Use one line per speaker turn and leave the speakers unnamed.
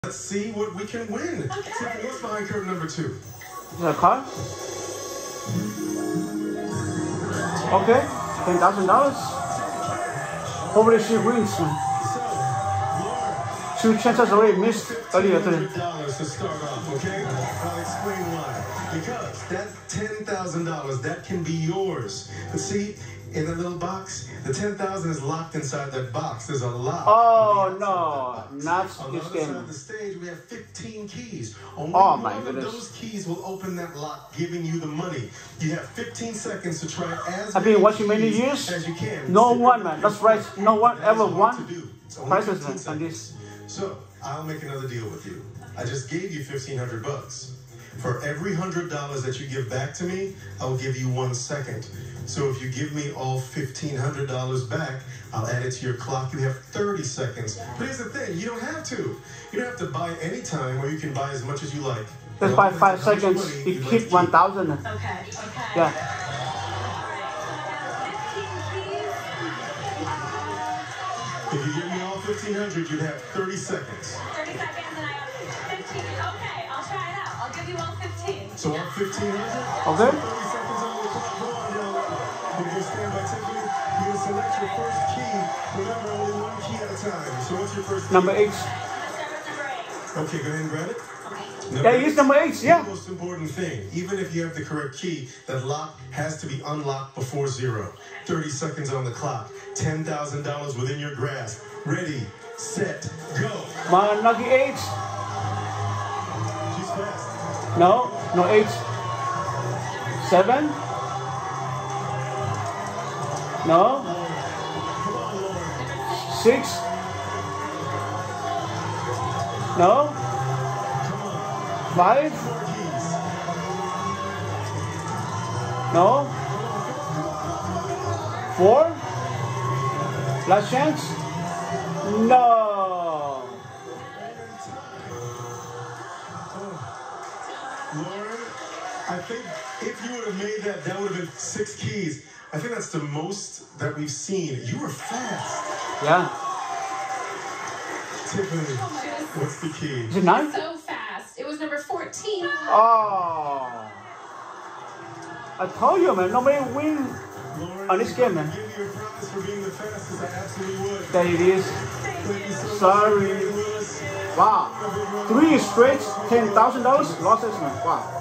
Let's see what we can win.
Okay.
Tiffany, what's behind curve number 2?
Is it a car? Okay, $10,000. Hopefully she wins. Two chances already missed earlier today.
$1,500 to start off, okay? I'll explain why. Because that $10,000, that can be yours. But see, in the little box, the $10,000 is locked inside that box. There's a lock.
Oh no, not
on
this
the other
game.
side of the stage, we have 15 keys. Only
Oh my
one
goodness.
of those keys will open that lock, giving you the money. You have 15 seconds to try as
I've been watching many years.
as you can.
No one, man. That's right. No one ever won prizes
15
on
seconds.
this.
So I'll make another deal with you. I just gave you $1,500. For every $100 that you give back to me, I'll give you 1 second. So if you give me all $1,500 back, I'll add it to your clock. You have 30 seconds. But here's the thing, you don't have to. You don't have to buy any time, or you can buy as much as you like.
Just by 5 seconds, you keep 1,000.
Okay.
Yeah.
If you give me all 1,500, you'd have 30 seconds.
30 seconds and I have 15. Okay, I'll try it out. I'll give you all 15.
So all 1,500?
Okay.
30 seconds on the clock. Go on, y'all. You're going to stand by Tiffany. You're going to select your first key. Remember, only 1 key at a time. So what's your first key?
Number 8.
Let's start with number 8.
Okay, go ahead and grab it.
Okay.
Yeah, use number 8. Yeah.
The most important thing, even if you have the correct key, that lock has to be unlocked before 0. 30 seconds on the clock. $10,000 within your grasp. Ready, set, go.
My lucky 8.
She's fast.
No, no 8. 7. No.
Come on, Lauren.
6. No.
Come on.
5.
4 keys.
No. 4. Last chance. No.
Lauren, I think if you would have made that, that would have been 6 keys. I think that's the most that we've seen. You were fast.
Yeah.
Tiffany, what's the key?
Is it 9?
So fast. It was number 14.
Oh. I told you, man. Nobody win
Lauren,
on this game, man.
I'll give you a prize for being the fastest. I absolutely would.
There it is.
Thank you so much,
Sorry.
Lauren Willis.
Wow. 3 straight $10,000 losses, man. Wow.